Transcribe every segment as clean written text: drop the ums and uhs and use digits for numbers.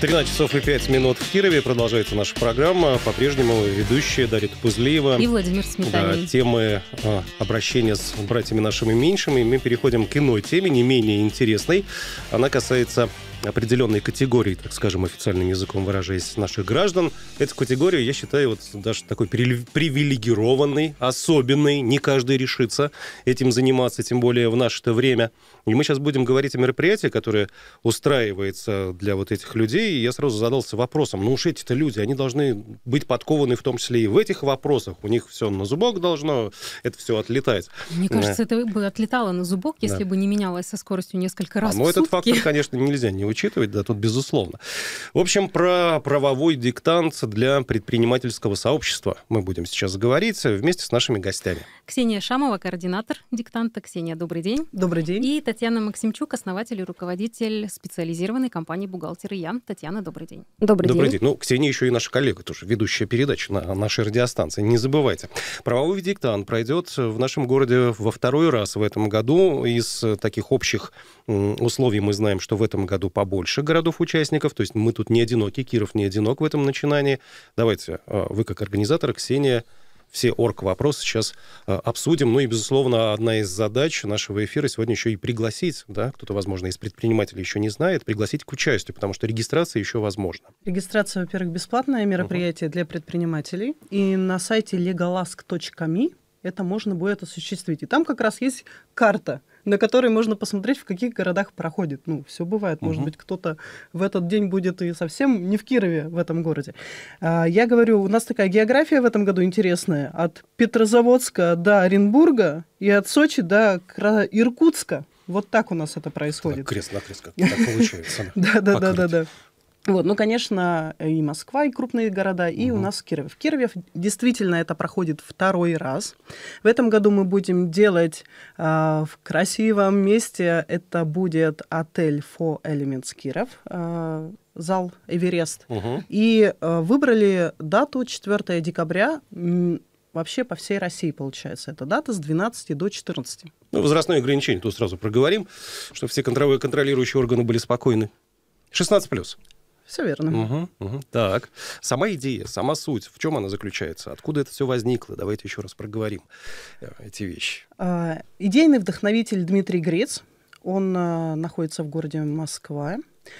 13 часов и 5 минут в Кирове. Продолжается наша программа. По-прежнему ведущие Дарья Топузлиева. И Владимир Сметанин. Да, темы обращения с братьями нашими меньшими. Мы переходим к иной теме, не менее интересной. Она касается определенной категории, так скажем, официальным языком выражаясь, наших граждан. Эту категорию, я считаю, вот даже такой привилегированной, особенной. Не каждый решится этим заниматься, тем более в наше-то время. И мы сейчас будем говорить о мероприятии, которое устраивается для вот этих людей. И я сразу задался вопросом, ну уж эти-то люди, они должны быть подкованы в том числе и в этих вопросах. У них все на зубок должно это все отлетать. Мне кажется, это бы отлетало на зубок, если бы не менялось со скоростью несколько раз в сутки. Этот фактор, конечно, нельзя не учитывать, да, тут безусловно. В общем, про правовой диктант для предпринимательского сообщества мы будем сейчас говорить вместе с нашими гостями. Ксения Шамова, координатор диктанта. Ксения, добрый день. Добрый день. И Татьяна Максимчук, основатель и руководитель специализированной компании «Бухгалтер и я». Татьяна, добрый день. Добрый день. Ну, Ксения еще и наша коллега тоже, ведущая передачи на нашей радиостанции. Не забывайте. Правовой диктант пройдет в нашем городе во второй раз в этом году. Из таких общих условий мы знаем, что в этом году побольше городов-участников, то есть мы тут не одиноки, Киров не одинок в этом начинании. Давайте, вы как организатор, Ксения, все орг-вопросы сейчас обсудим. Ну и, безусловно, одна из задач нашего эфира сегодня еще и пригласить, да, кто-то, возможно, из предпринимателей еще не знает, пригласить к участию, потому что регистрация еще возможна. Регистрация, во-первых, бесплатное мероприятие для предпринимателей. И на сайте legalask.me это можно будет осуществить. И там как раз есть карта, на которой можно посмотреть, в каких городах проходит. Ну, все бывает. Может быть, кто-то в этот день будет и совсем не в Кирове, в этом городе. Я говорю, у нас такая география в этом году интересная. От Петрозаводска до Оренбурга и от Сочи до Иркутска. Вот так у нас это происходит. Крест-накрест как так получается. Да. Вот, ну, конечно, и Москва, и крупные города, и у нас Киров. В Кирове действительно это проходит второй раз. В этом году мы будем делать в красивом месте. Это будет отель Four Elements Киров, зал Эверест. И выбрали дату 4 декабря. Вообще по всей России, получается, эта дата с 12 до 14. Ну, возрастное ограничение, тут сразу проговорим, чтобы все контролирующие органы были спокойны. 16+. Все верно. Так, сама идея, сама суть, в чем она заключается? Откуда это все возникло? Давайте еще раз проговорим эти вещи. Идейный вдохновитель Дмитрий Грец, он находится в городе Москва.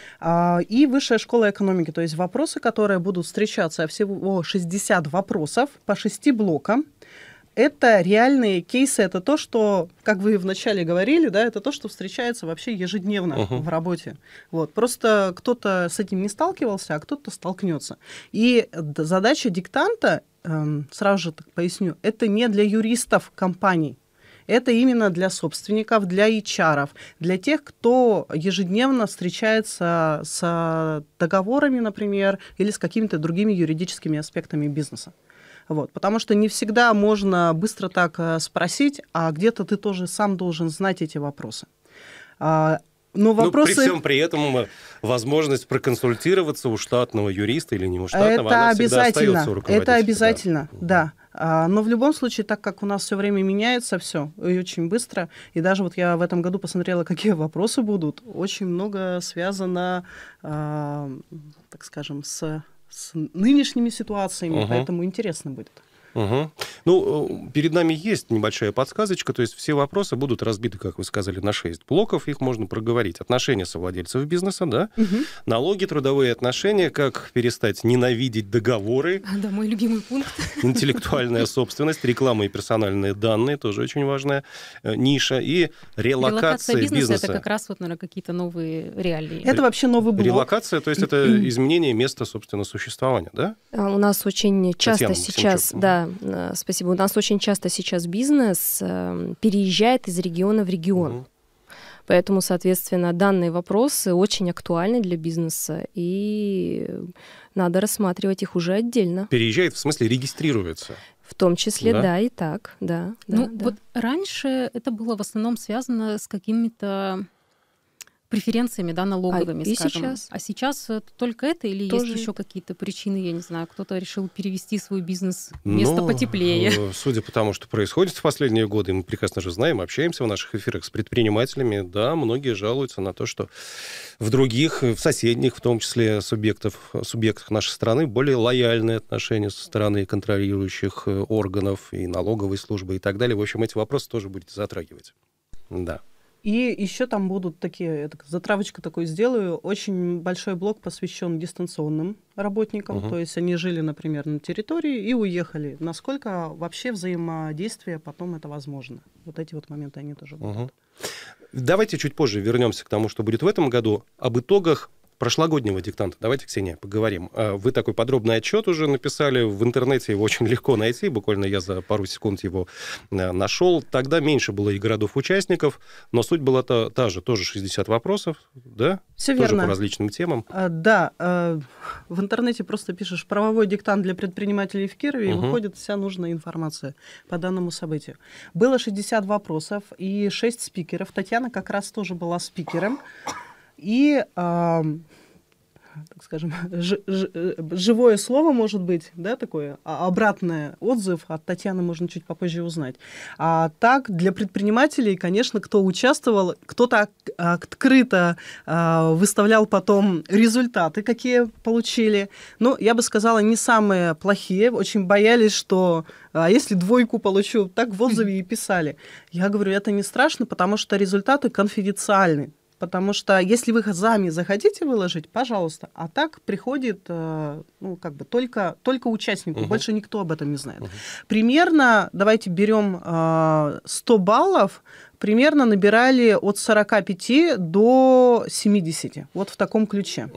И Высшая школа экономики, то есть вопросы, которые будут встречаться, всего 60 вопросов по 6 блокам. Это реальные кейсы, это то, что, как вы вначале говорили, да, это то, что встречается вообще ежедневно в работе. Вот. Просто кто-то с этим не сталкивался, а кто-то столкнется. И задача диктанта, сразу же так поясню, это не для юристов компаний. Это именно для собственников, для HR-ов, для тех, кто ежедневно встречается с договорами, например, или с какими-то другими юридическими аспектами бизнеса. Вот, потому что не всегда можно быстро так спросить, а где-то ты тоже сам должен знать эти вопросы. Но вопросы... При всем при этом возможность проконсультироваться у штатного юриста или не у штатного, это она всегда остается у руководителя. Это обязательно, да. Но в любом случае, так как у нас все время меняется все, и очень быстро, и даже вот я в этом году посмотрела, какие вопросы будут, очень много связано, так скажем, с нынешними ситуациями, поэтому интересно будет. Ну, перед нами есть небольшая подсказочка, то есть все вопросы будут разбиты, как вы сказали, на 6 блоков, их можно проговорить. Отношения совладельцев бизнеса, да? Налоги, трудовые отношения, как перестать ненавидеть договоры. Да, мой любимый пункт. Интеллектуальная собственность, реклама и персональные данные, тоже очень важная ниша, и релокация бизнеса. Это как раз, вот, наверное, какие-то новые реалии. Это вообще новый блок. Релокация, то есть это изменение места, собственно, существования, да? У нас очень часто Татьяна сейчас, да, спасибо, у нас очень часто сейчас бизнес переезжает из региона в регион. Поэтому, соответственно, данные вопросы очень актуальны для бизнеса, и надо рассматривать их уже отдельно. Переезжает, в смысле регистрируется? В том числе, да и так, да. Вот раньше это было в основном связано с какими-то преференциями, да, налоговыми, и скажем. сейчас? А сейчас только это или Тоже. есть еще какие-то причины, я не знаю, кто-то решил перевести свой бизнес в место потеплее? Судя по тому, что происходит в последние годы, мы прекрасно же знаем, общаемся в наших эфирах с предпринимателями, да, многие жалуются на то, что в других, в соседних, в том числе субъектах нашей страны, более лояльные отношения со стороны контролирующих органов и налоговой службы и так далее. В общем, эти вопросы тоже будете затрагивать. Да. И еще там будут такие, затравочку такую сделаю, очень большой блок посвящен дистанционным работникам, то есть они жили, например, на территории и уехали. Насколько вообще взаимодействие потом это возможно? Вот эти вот моменты они тоже будут. Давайте чуть позже вернемся к тому, что будет в этом году, об итогах прошлогоднего диктанта. Давайте, Ксения, поговорим. Вы такой подробный отчет уже написали в интернете, его очень легко найти, буквально я за пару секунд его нашел. Тогда меньше было и городов-участников, но суть была та же, тоже 60 вопросов, да? Все тоже верно. По различным темам. Да, в интернете просто пишешь «правовой диктант для предпринимателей в Кирове», и выходит вся нужная информация по данному событию. Было 60 вопросов и 6 спикеров. Татьяна как раз тоже была спикером. И, так скажем, живое слово, может быть, да, такое, обратный отзыв от Татьяны можно чуть попозже узнать. А так, для предпринимателей, конечно, кто участвовал, кто-то открыто выставлял потом результаты, какие получили. Но, я бы сказала, не самые плохие. Очень боялись, что если двойку получу, так в отзыве и писали. Я говорю, это не страшно, потому что результаты конфиденциальны. Потому что если вы сами захотите выложить, пожалуйста. А так приходит только участнику, больше никто об этом не знает. Примерно, давайте берем 100 баллов, примерно набирали от 45 до 70. Вот в таком ключе.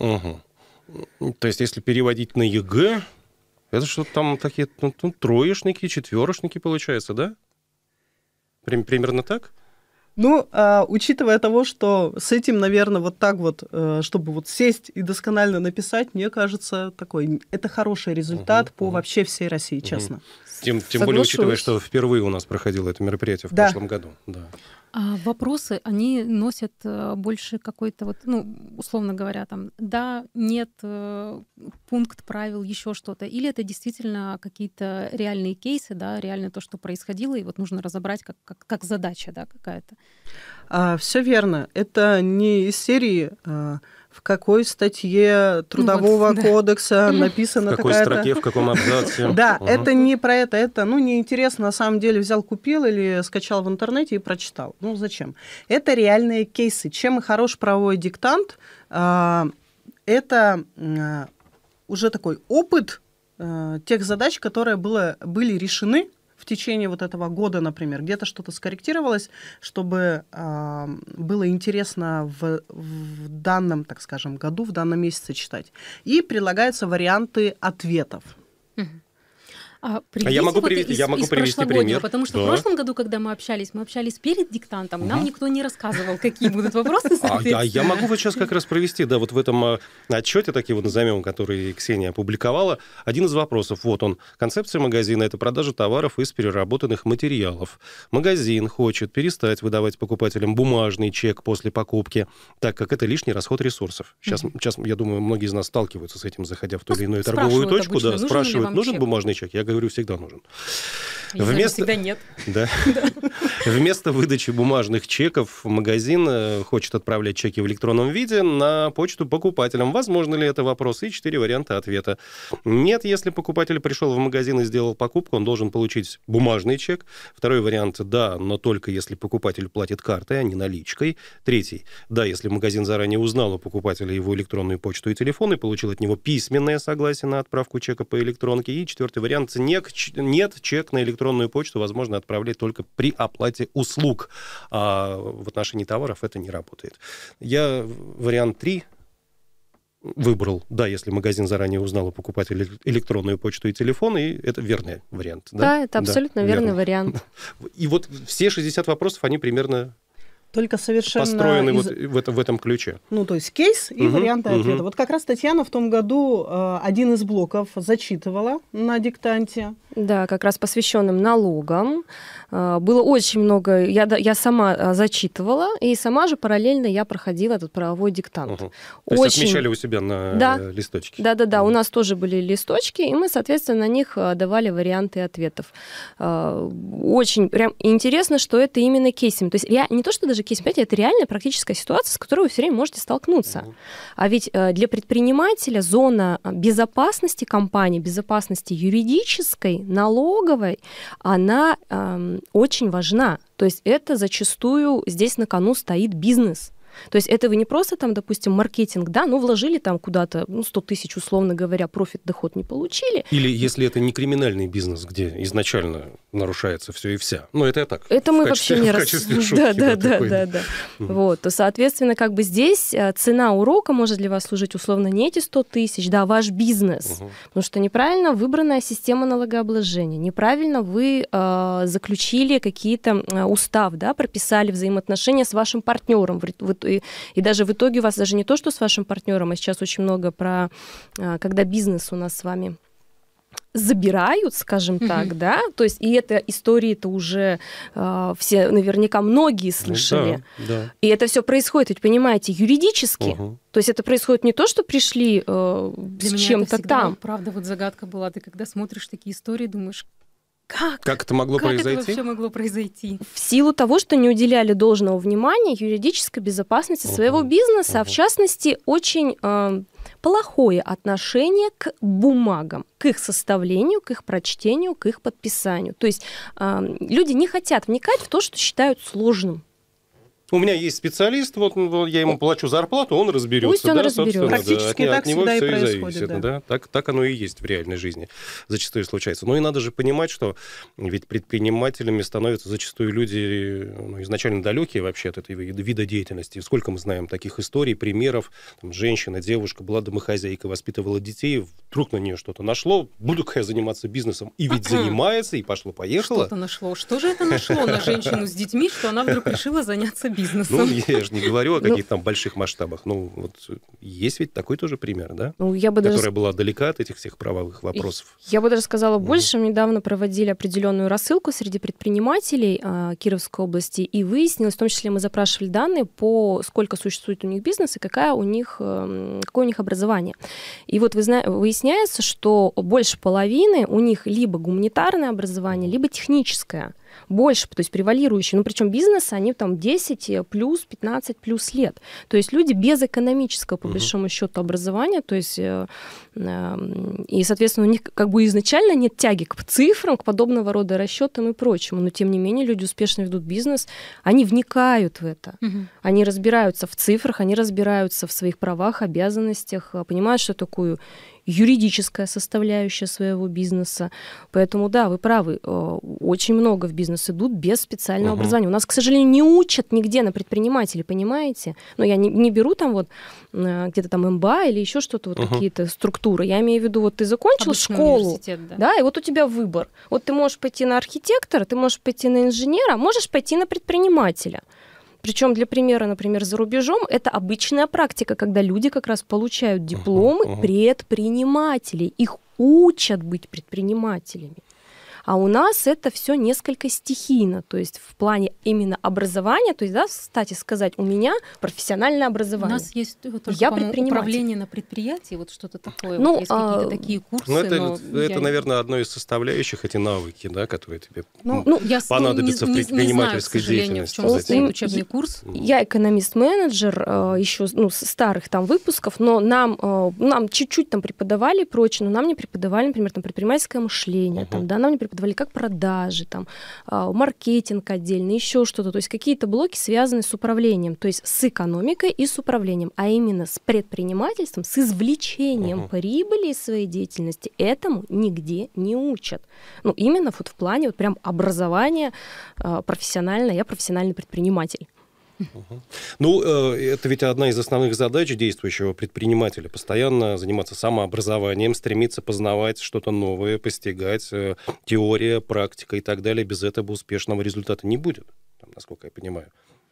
То есть, если переводить на ЕГЭ, это что-то там такие троечники, четверошники получается, да? Примерно так? Ну, учитывая того, что с этим, наверное, вот так вот, чтобы вот сесть и досконально написать, мне кажется, это хороший результат по вообще всей России, честно. Тем более, учитывая, что впервые у нас проходило это мероприятие в прошлом году. Да. А вопросы, они носят больше какой-то, условно говоря, там, да, нет, пункт правил, еще что-то. Или это действительно какие-то реальные кейсы, да, реально то, что происходило, и вот нужно разобрать как задача, да, какая-то. Все верно. Это не из серии... В какой статье Трудового кодекса написано такая-то... В какой строке, в каком абзаце. Да, это не про это. Это, неинтересно, на самом деле, взял, купил или скачал в интернете и прочитал. Ну, зачем? Это реальные кейсы. Чем и хорош правовой диктант, это уже такой опыт тех задач, которые были решены в течение вот этого года, например, где-то что-то скорректировалось, чтобы было интересно в данном, так скажем, году, в данном месяце читать. И прилагаются варианты ответов. Я могу привести пример. Потому что в прошлом году, когда мы общались перед диктантом, нам никто не рассказывал, какие будут вопросы. Я могу вот сейчас как раз провести, да, вот в этом отчете, такие вот назовем, который Ксения опубликовала, один из вопросов. Вот он. Концепция магазина – это продажа товаров из переработанных материалов. Магазин хочет перестать выдавать покупателям бумажный чек после покупки, так как это лишний расход ресурсов. Сейчас, я думаю, многие из нас сталкиваются с этим, заходя в ту или иную торговую точку, да, спрашивают, нужен бумажный чек? Я говорю, всегда нужен. Всегда нет. Да. Вместо выдачи бумажных чеков магазин хочет отправлять чеки в электронном виде на почту покупателям. Возможно ли это вопрос? И 4 варианта ответа. Нет, если покупатель пришел в магазин и сделал покупку, он должен получить бумажный чек. Второй вариант – да, но только если покупатель платит картой, а не наличкой. Третий – да, если магазин заранее узнал у покупателя его электронную почту и телефон и получил от него письменное согласие на отправку чека по электронке. И четвертый вариант – нет, чек на электронную почту возможно отправлять только при оплате услуг. А в отношении товаров это не работает. Я вариант 3 выбрал. Да, если магазин заранее узнал у покупателя электронную почту и телефон, и это верный вариант. Да, это абсолютно верный вариант. И вот все 60 вопросов, они примерно Только совершенно... Построены вот в этом ключе. Ну, то есть кейс и варианты ответа. Вот как раз Татьяна в том году один из блоков зачитывала на диктанте. Да, как раз посвященным налогам. Было очень много... Я сама зачитывала, и сама же параллельно я проходила этот правовой диктант. То есть отмечали у себя на листочке? Да. У нас тоже были листочки, и мы, соответственно, на них давали варианты ответов. Очень прям интересно, что это именно кейсами. То есть не то, что даже кейс, понимаете, это реальная практическая ситуация, с которой вы все время можете столкнуться. А ведь для предпринимателя зона безопасности компании, безопасности юридической, налоговой, она очень важна. То есть это зачастую здесь на кону стоит бизнес. То есть это вы не просто там, допустим, маркетинг, да, ну вложили там куда-то 100 тысяч, условно говоря, профит, доход не получили. Или если это не криминальный бизнес, где изначально нарушается все и вся. Ну это я так. Это мы вообще не Да. Вот, то, соответственно, как бы здесь цена урока может для вас служить условно не эти 100 тысяч, да, ваш бизнес. Потому что неправильно выбранная система налогообложения, неправильно вы заключили какие-то устав, да, прописали взаимоотношения с вашим партнером. И даже в итоге у вас даже не то, что с вашим партнером, а сейчас очень много про, когда бизнес у нас с вами забирают, скажем так, да, то есть и это истории-то уже все наверняка многие слышали. Да. И это все происходит, ведь понимаете, юридически. То есть это происходит не то, что пришли с чем-то там. Правда, вот загадка была, ты когда смотришь такие истории, думаешь, как это могло произойти? Как это вообще могло произойти? В силу того, что не уделяли должного внимания юридической безопасности своего бизнеса, а в частности, очень плохое отношение к бумагам, к их составлению, к их прочтению, к их подписанию. То есть люди не хотят вникать в то, что считают сложным. У меня есть специалист, вот я ему плачу зарплату, он разберется. Пусть он разберется. Практически так всегда и происходит. Да. Так оно и есть в реальной жизни. Зачастую случается. Но и надо же понимать, что ведь предпринимателями становятся зачастую люди изначально далекие вообще от этого вида деятельности. Сколько мы знаем таких историй, примеров. Там, женщина, девушка была домохозяйкой, воспитывала детей, вдруг на нее что-то нашло, буду-ка я заниматься бизнесом. И ведь занимается, и пошло-поехало. Что-то нашло. Что же это нашло на женщину с детьми, что она вдруг решила заняться бизнесом? Ну, я же не говорю о каких-то там больших масштабах. Ну, вот есть ведь такой тоже пример, да? Ну, я бы которая была далека от этих всех правовых вопросов. Я бы даже сказала больше. Недавно проводили определенную рассылку среди предпринимателей Кировской области, и выяснилось, в том числе мы запрашивали данные по сколько существует у них бизнес и какое у них образование. И вот выясняется, что больше половины у них либо гуманитарное образование, либо техническое. Больше, то есть превалирующие. Ну, причем бизнесы, они там 10 плюс, 15 плюс лет. То есть люди без экономического, по большому счету, образования, то есть, и, соответственно, у них как бы изначально нет тяги к цифрам, к подобного рода расчетам и прочему. Но, тем не менее, люди успешно ведут бизнес, они вникают в это. Они разбираются в цифрах, они разбираются в своих правах, обязанностях, понимают, что такое юридическая составляющая своего бизнеса. Поэтому, да, вы правы, очень много в бизнес идут без специального образования. У нас, к сожалению, не учат нигде на предпринимателей, понимаете? Но я не беру там вот где-то там МБА или еще что-то, вот какие-то структуры. Я имею в виду, вот ты закончил обычный школу, да, и вот у тебя выбор. Вот ты можешь пойти на архитектора, ты можешь пойти на инженера, можешь пойти на предпринимателя. Причем для примера, например, за рубежом это обычная практика, когда люди как раз получают дипломы предпринимателей. Их учат быть предпринимателями. А у нас это все несколько стихийно, то есть в плане именно образования, то есть, да, кстати сказать, у меня профессиональное образование. У нас есть только, управление на предприятии, вот что-то такое, ну, вот есть какие-то такие курсы. Это, наверное, одно из составляющих, эти навыки, да, которые тебе понадобятся в предпринимательской деятельности. В чем состоит учебный курс? Я экономист-менеджер еще старых там выпусков, но нам чуть-чуть там преподавали и прочее, но нам не преподавали, например, там предпринимательское мышление, там, да, нам не преподавали как продажи, там, маркетинг отдельно, еще что-то. То есть какие-то блоки, связанные с управлением, то есть с экономикой и с управлением, а именно с предпринимательством, с извлечением прибыли из своей деятельности. Этому нигде не учат. Ну, именно вот в плане вот прям образования профессиональное, я профессиональный предприниматель. Ну, это ведь одна из основных задач действующего предпринимателя. Постоянно заниматься самообразованием, стремиться познавать что-то новое, постигать, теория, практика и так далее. Без этого успешного результата не будет, насколько я понимаю.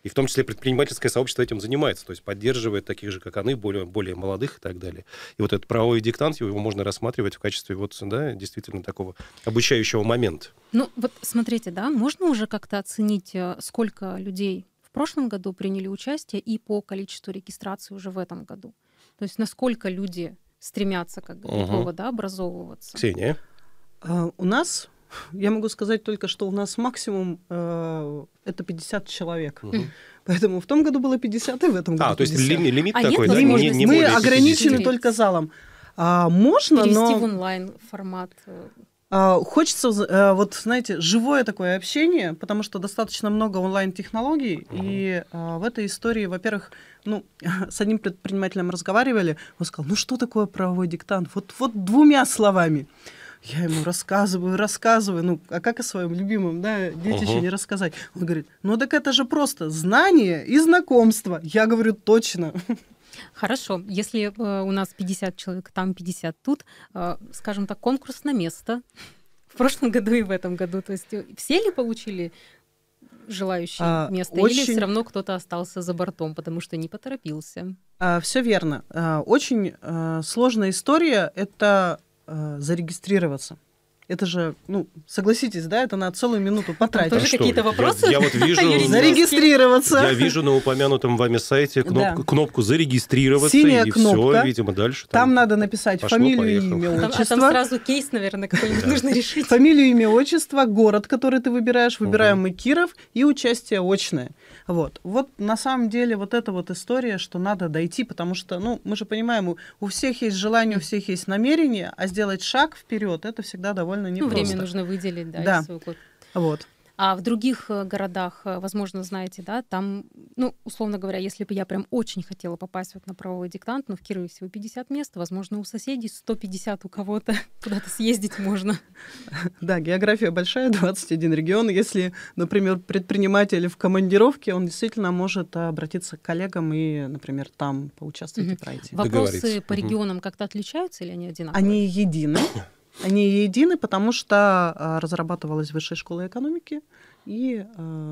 И в том числе предпринимательское сообщество этим занимается, то есть поддерживает таких же, как они, более молодых и так далее. И вот этот правовой диктант, его можно рассматривать в качестве вот, да, действительно такого обучающего момента. Ну, вот смотрите, да, можно уже как-то оценить, сколько людей в прошлом году приняли участие и по количеству регистрации уже в этом году? То есть насколько люди стремятся как бы готовы, да, образовываться? Ксения? У нас, я могу сказать только, что у нас максимум это 50 человек. Поэтому в том году было 50, и в этом году 50. То есть лимит такой, нет, да? Мы более ограничены 50. только залом. Можно, Перевести но... в онлайн-формат. Хочется, вот, знаете, живое такое общение, потому что достаточно много онлайн-технологий, и в этой истории, во-первых, с одним предпринимателем разговаривали, он сказал, ну что такое правовой диктант? Вот двумя словами. Я ему рассказываю, а как о своем любимом, да, детище не рассказать? Он говорит, так это же просто знание и знакомство. Я говорю, точно. Хорошо, если у нас 50 человек, там 50 тут, скажем так, конкурс на место в прошлом году и в этом году. То есть все ли получили желающие место, или все равно кто-то остался за бортом, потому что не поторопился? Все верно. Очень сложная история — это зарегистрироваться. Это же, согласитесь, да, это на целую минуту потратить. Тоже какие-то вопросы? Я вот вижу... Зарегистрироваться. Я вижу на упомянутом вами сайте кнопку «Зарегистрироваться», синяя и кнопка. все, видимо, дальше. Там надо написать фамилию, имя, отчество. Там сразу кейс, наверное, какой-нибудь нужно решить. Фамилию, имя, отчество, город, который ты выбираешь. Выбираем мы Киров, и участие очное. Вот на самом деле вот эта вот история, что надо дойти, потому что, мы же понимаем, у всех есть желание, у всех есть намерение, а сделать шаг вперед это всегда довольно непросто. Время нужно выделить, да. Из своего... Вот. А в других городах, возможно, знаете, да, там, условно говоря, если бы я прям очень хотела попасть вот на правовой диктант, в Кирове всего 50 мест, возможно, у соседей 150 у кого-то, куда-то съездить можно. Да, география большая, 21 регион. Если, например, предприниматель в командировке, он действительно может обратиться к коллегам и, например, там поучаствовать и пройти. Вопросы по регионам как-то отличаются или они одинаковые? Они едины. Они едины, потому что разрабатывалась Высшая школа экономики, и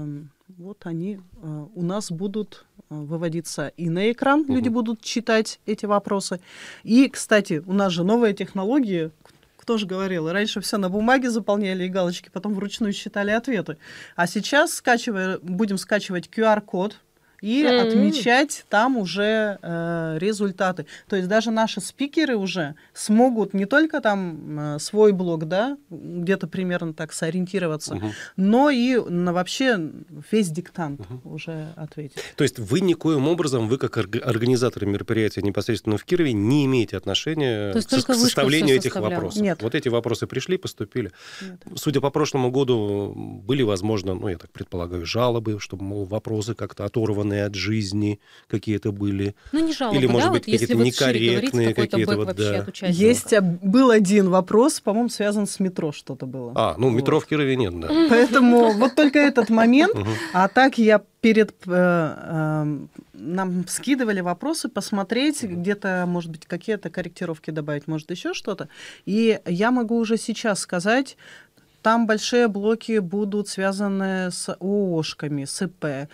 вот они у нас будут выводиться и на экран, люди будут читать эти вопросы. И, кстати, у нас же новые технологии, кто же говорил, раньше все на бумаге заполняли и галочки, потом вручную считали ответы. А сейчас будем скачивать QR-код, и отмечать там уже результаты. То есть даже наши спикеры уже смогут не только там свой блог, да, где-то примерно так сориентироваться, но и на вообще весь диктант уже ответить. То есть вы никоим образом, вы как организаторы мероприятия непосредственно в Кирове, не имеете отношения к составлению этих вопросов? Нет. Вот эти вопросы пришли, поступили. Нет. Судя по прошлому году, были, возможно, я так предполагаю, жалобы, чтобы, мол, вопросы как-то оторваны от жизни какие-то были. Не жалобы, или, может да? быть, какие-то некорректные какие-то. Есть, был один вопрос, по-моему, связан с метро что-то было. Метро в Кирове нет, да. Поэтому вот только этот момент, а так я нам скидывали вопросы, посмотреть, где-то, может быть, какие-то корректировки добавить, может, еще что-то. И я могу уже сейчас сказать, там большие блоки будут связаны с ООшками, с ИП,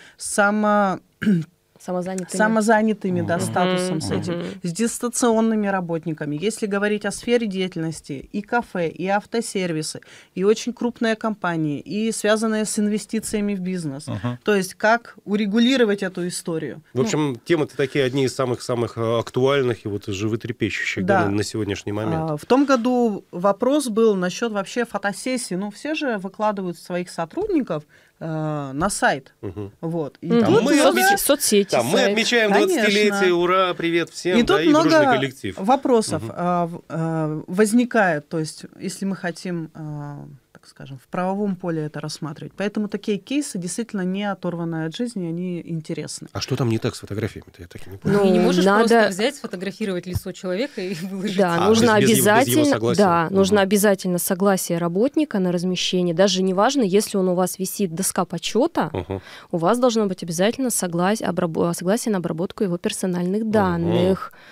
самозанятыми, да, статусом с этим, с дистанционными работниками. Если говорить о сфере деятельности, и кафе, и автосервисы, и очень крупные компании, и связанные с инвестициями в бизнес. То есть как урегулировать эту историю. В общем, темы-то такие одни из самых-самых актуальных и вот животрепещущих на сегодняшний момент. В том году вопрос был насчет вообще фотосессий. Все же выкладывают своих сотрудников на сайт. Вот. И там мы соцсети. Там мы отмечаем 20-летие, ура, привет всем, и тут и дружный много коллектив. Вопросов возникает, то есть если мы хотим, так скажем, в правовом поле это рассматривать. Поэтому такие кейсы действительно не оторванные от жизни, они интересны. А что там не так с фотографиями-то? Я так и не понял. Не можешь просто взять, сфотографировать лицо человека и выложить. Да, нужно обязательно, нужно обязательно согласие работника на размещение. Даже неважно, если он у вас висит доска почета, у вас должно быть обязательно согласие на обработку его персональных данных.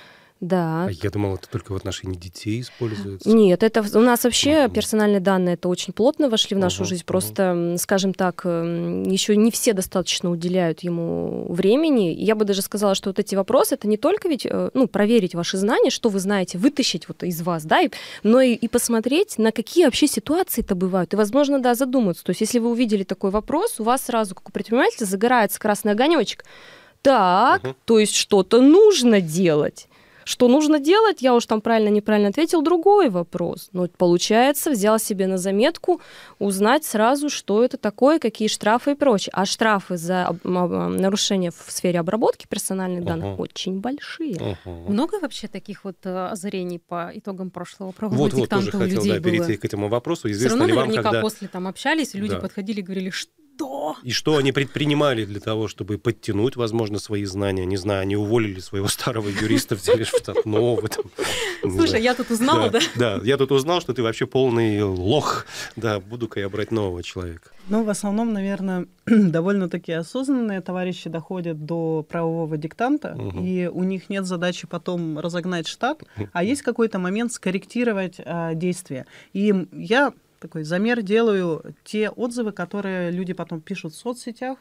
Да. А я думал, это только в отношении детей используется. Нет, это у нас вообще персональные данные это очень плотно вошли в нашу жизнь. Просто, скажем так, еще не все достаточно уделяют ему времени. Я бы даже сказала, что вот эти вопросы это не только ведь проверить ваши знания, что вы знаете, вытащить вот из вас, да, но и посмотреть, на какие вообще ситуации-то бывают. И, возможно, да, задуматься. То есть, если вы увидели такой вопрос, у вас сразу, как у предпринимателя, загорается красный огонечек. Так, то есть что-то нужно делать. Что нужно делать, я уж там правильно-неправильно ответил, другой вопрос. Но получается, взял себе на заметку узнать сразу, что это такое, какие штрафы и прочее. А штрафы за нарушение в сфере обработки персональных данных очень большие. Много вообще таких вот озарений по итогам прошлого правового диктанта у людей было? Вот тоже хотел перейти к этому вопросу. Все равно наверняка после там общались, и люди подходили и говорили, что? И что они предпринимали для того, чтобы подтянуть, возможно, свои знания? Не знаю, они уволили своего старого юриста, взяли что-то новое. Слушай, я тут узнала, да? Да, я тут узнал, что ты вообще полный лох. Да, буду-ка я брать нового человека. Ну, в основном, наверное, довольно-таки осознанные товарищи доходят до правового диктанта, и у них нет задачи потом разогнать штат, а есть какой-то момент скорректировать действия. И я такой замер делаю те отзывы, которые люди потом пишут в соцсетях.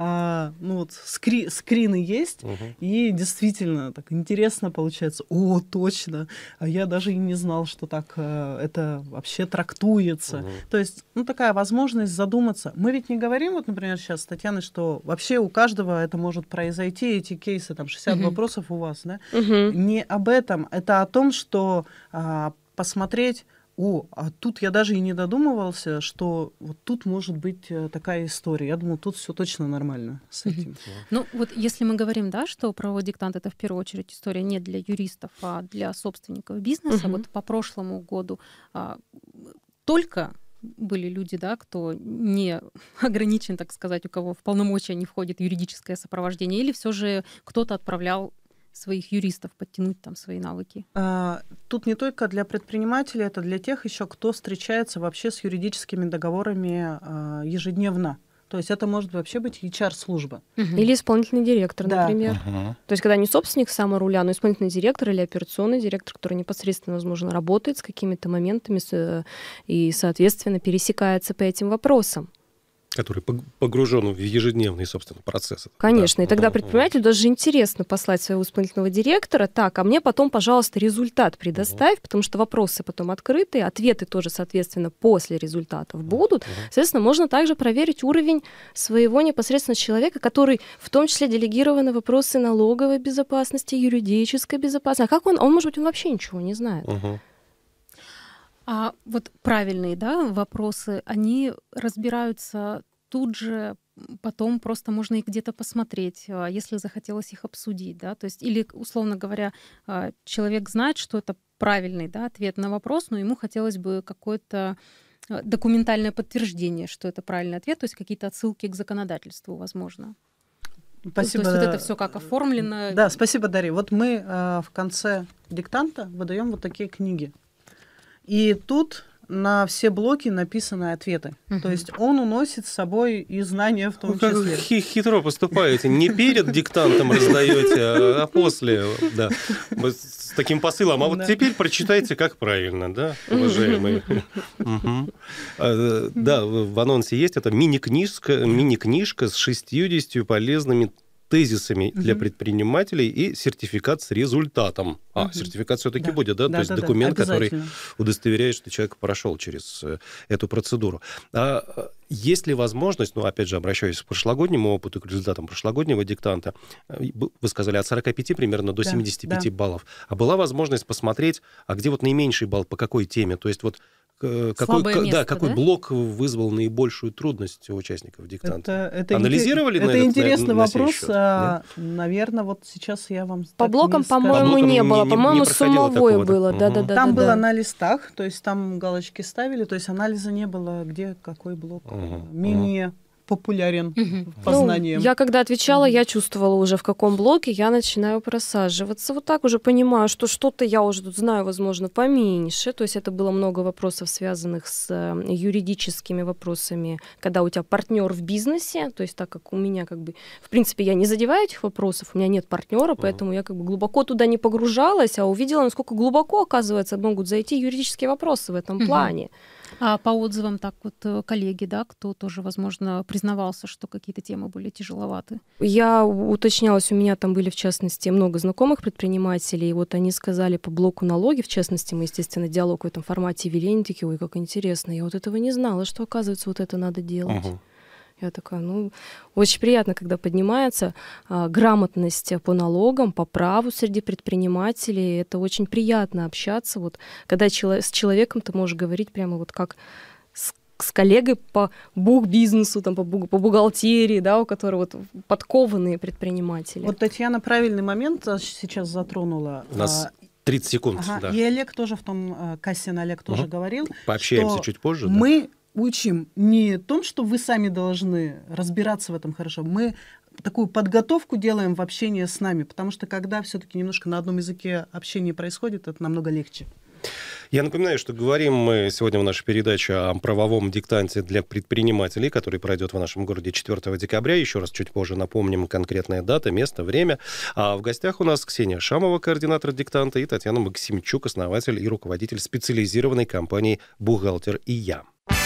Скрины есть, и действительно так интересно получается. О, точно! А я даже и не знал, что так это вообще трактуется. То есть, такая возможность задуматься. Мы ведь не говорим, вот, например, сейчас с Татьяной, что вообще у каждого это может произойти, эти кейсы, там, 60 вопросов у вас, да? Не об этом. Это о том, что посмотреть. А тут я даже и не додумывался, что вот тут может быть такая история. Я думал, тут все точно нормально с этим. Ну, вот если мы говорим, да, что правовой диктант — это в первую очередь история не для юристов, а для собственников бизнеса, вот по прошлому году только были люди, да, кто не ограничен, так сказать, у кого в полномочия не входит юридическое сопровождение, или все же кто-то отправлял своих юристов подтянуть там свои навыки? Тут не только для предпринимателей, это для тех еще, кто встречается вообще с юридическими договорами ежедневно. То есть это может вообще быть HR-служба. Или исполнительный директор, например. То есть когда не собственник сам у руля, но исполнительный директор или операционный директор, который непосредственно, возможно, работает с какими-то моментами и, соответственно, пересекается по этим вопросам. Который погружен в ежедневный, собственно, процесс. Конечно, и тогда предпринимателю даже интересно послать своего исполнительного директора, так, а мне потом, пожалуйста, результат предоставь, потому что вопросы потом открыты, ответы тоже, соответственно, после результатов будут. Соответственно, можно также проверить уровень своего непосредственно человека, который в том числе делегированы вопросы налоговой безопасности, юридической безопасности. А как он может быть, он вообще ничего не знает. А вот правильные, да, вопросы, они разбираются тут же, потом просто можно их где-то посмотреть, если захотелось их обсудить, да, то есть или, условно говоря, человек знает, что это правильный, да, ответ на вопрос, но ему хотелось бы какое-то документальное подтверждение, что это правильный ответ, то есть какие-то отсылки к законодательству, возможно. Спасибо. То есть вот это все как оформлено. Да, спасибо, Дарья. Вот мы в конце диктанта выдаем вот такие книги. И тут на все блоки написаны ответы. То есть он уносит с собой и знания в том числе. Как хитро поступаете. Не перед диктантом раздаете, а после. Да. С таким посылом. А вот теперь прочитайте, как правильно, да, уважаемые. Да, в анонсе есть это мини-книжка с 60 полезными тезисами для предпринимателей и сертификат с результатом. Сертификат все-таки будет, да? То есть документ, который удостоверяет, что человек прошел через эту процедуру. Есть ли возможность, опять же, обращаюсь к прошлогоднему опыту, к результатам прошлогоднего диктанта, вы сказали, от 45 примерно до 75 баллов, а была возможность посмотреть, а где вот наименьший балл, по какой теме? То есть вот какой блок вызвал наибольшую трудность у участников диктанта? Анализировали это интересный вопрос. Наверное, вот сейчас я вам... По блокам, по-моему, не было. По-моему, суммовое было. Там было на листах, то есть там галочки ставили, то есть анализа не было, где какой блок. Менее популярен по знаниям? Я когда отвечала, я чувствовала уже, в каком блоке я начинаю просаживаться. Вот так уже понимаю, что что-то я уже тут знаю, возможно, поменьше. То есть это было много вопросов, связанных с юридическими вопросами, когда у тебя партнер в бизнесе. То есть так как у меня в принципе, я не задеваю этих вопросов, у меня нет партнера, поэтому я глубоко туда не погружалась, а увидела, насколько глубоко, оказывается, могут зайти юридические вопросы в этом плане. А по отзывам так вот коллеги, да, кто тоже, возможно, признавался, что какие-то темы были тяжеловаты? Я уточнялась, у меня там были, в частности, много знакомых предпринимателей, и вот они сказали по блоку налоги, в частности, мы, естественно, диалог в этом формате вели, они такие, ой, как интересно, я вот этого не знала, что, оказывается, вот это надо делать. Я такая, очень приятно, когда поднимается грамотность по налогам, по праву среди предпринимателей. Это очень приятно общаться. Вот, когда с человеком ты можешь говорить прямо вот как с коллегой по бухбизнесу, там, по бухгалтерии, да, у которого вот подкованные предприниматели. Вот Татьяна правильный момент сейчас затронула. У нас 30 секунд. Да. И Олег тоже в том, Кассин Олег тоже говорил. Пообщаемся чуть позже. Мы учим не том, что вы сами должны разбираться в этом хорошо. Мы такую подготовку делаем в общении с нами, потому что когда все-таки немножко на одном языке общение происходит, это намного легче. Я напоминаю, что говорим мы сегодня в нашей передаче о правовом диктанте для предпринимателей, который пройдет в нашем городе 4 декабря. Еще раз чуть позже напомним конкретная дата, место, время. А в гостях у нас Ксения Шамова, координатор диктанта, и Татьяна Максимчук, основатель и руководитель специализированной компании «Бухгалтер и я».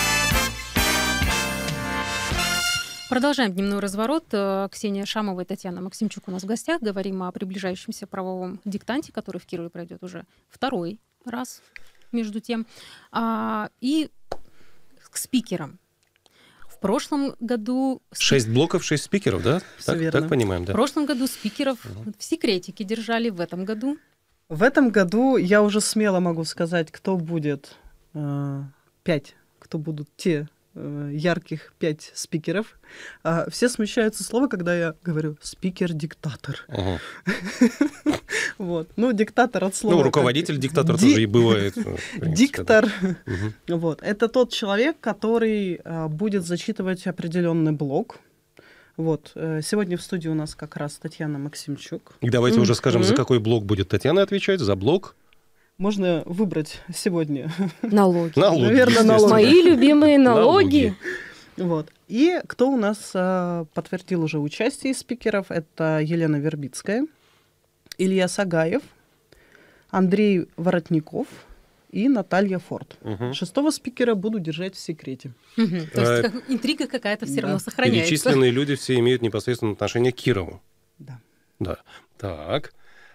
Продолжаем дневной разворот. Ксения Шамова и Татьяна Максимчук у нас в гостях. Говорим о приближающемся правовом диктанте, который в Кирове пройдет уже второй раз, между тем. И к спикерам. В прошлом году... 6 блоков, 6 спикеров, да? Так понимаем, да? В прошлом году спикеров в секретике держали, в этом году. В этом году я уже смело могу сказать, кто будет 5, кто будут те ярких 5 спикеров. Все смущаются слова, когда я говорю «спикер-диктатор». Вот. Диктатор от слова... руководитель-диктатор тоже и бывает. Диктор. Вот. Это тот человек, который будет зачитывать определенный блок. Вот. Сегодня в студии у нас как раз Татьяна Максимчук. И давайте уже скажем, за какой блок будет Татьяна отвечать. За блок? Можно выбрать сегодня. Налоги. Наверное, налоги. Мои любимые налоги. Вот. И кто у нас подтвердил уже участие из спикеров, это Елена Вербицкая, Илья Сагаев, Андрей Воротников и Наталья Форд. 6-го спикера буду держать в секрете. То есть интрига какая-то все равно сохраняется. Перечисленные люди все имеют непосредственное отношение к Кирову. Да. Так.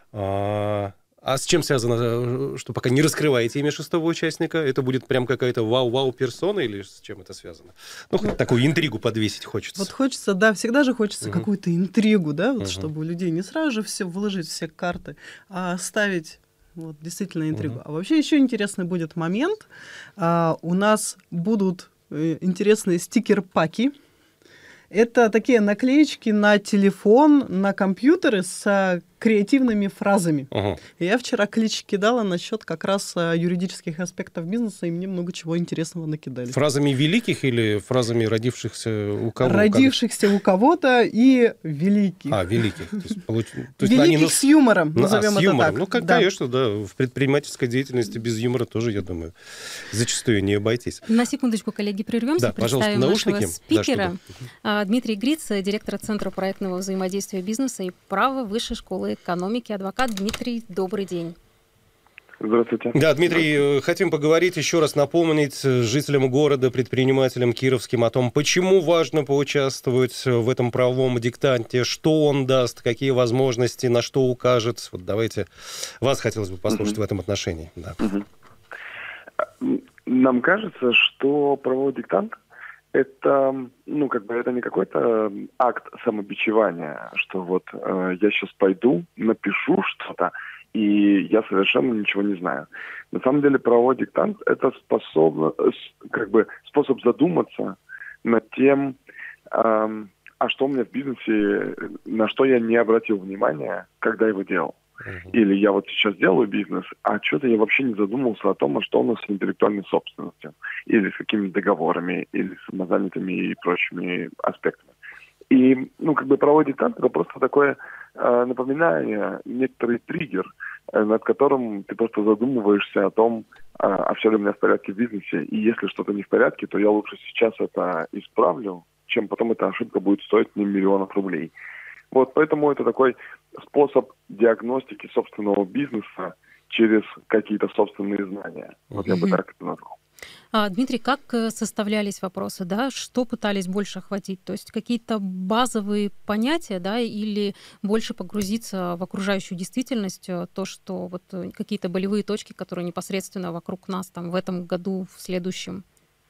А с чем связано, что пока не раскрываете имя 6-го участника? Это будет прям какая-то вау-вау-персона или с чем это связано? Такую интригу подвесить хочется. Вот хочется, да, всегда же хочется какую-то интригу, да, вот, чтобы у людей не сразу же все вложить все карты, а оставить действительно интригу. А вообще еще интересный будет момент. У нас будут интересные стикер-паки. Это такие наклеечки на телефон, на компьютеры с креативными фразами. Я вчера клич кидала насчет как раз юридических аспектов бизнеса, и мне много чего интересного накидали. Фразами великих или фразами родившихся у кого? Родившихся у кого-то и великих. Великих. Великих с юмором, назовем это так. Конечно, да. В предпринимательской деятельности без юмора тоже, я думаю, зачастую не обойтись. На секундочку, коллеги, прервемся. Да, пожалуйста, наушники. Нашего спикера. Дмитрий Гриц, директор Центра проектного взаимодействия бизнеса и права Высшей школы экономики, адвокат. Дмитрий, добрый день. Здравствуйте. Да, Дмитрий, хотим поговорить, еще раз напомнить жителям города, предпринимателям кировским о том, почему важно поучаствовать в этом правовом диктанте, что он даст, какие возможности, на что укажет. Вот давайте, вас хотелось бы послушать в этом отношении. Да. Нам кажется, что правовой диктант это, это не какой-то акт самобичевания, что я сейчас пойду, напишу что-то, и я совершенно ничего не знаю. На самом деле правовой диктант – это способ задуматься над тем, а что у меня в бизнесе, на что я не обратил внимания, когда его делал. Или я вот сейчас делаю бизнес, а что-то я вообще не задумывался о том, а что у нас с интеллектуальной собственностью, или с какими-то договорами, или с самозанятыми и прочими аспектами. И, правовой диктант — это просто такое напоминание, некоторый триггер, над которым ты просто задумываешься о том, а все ли у меня в порядке в бизнесе, и если что-то не в порядке, то я лучше сейчас это исправлю, чем потом эта ошибка будет стоить мне миллионов рублей. Вот, поэтому это такой способ диагностики собственного бизнеса через какие-то собственные знания. Вот я бы так это назвал. Дмитрий, как составлялись вопросы, да? Что пытались больше охватить? То есть какие-то базовые понятия, да, или больше погрузиться в окружающую действительность, то, что вот какие-то болевые точки, которые непосредственно вокруг нас там в этом году, в следующем?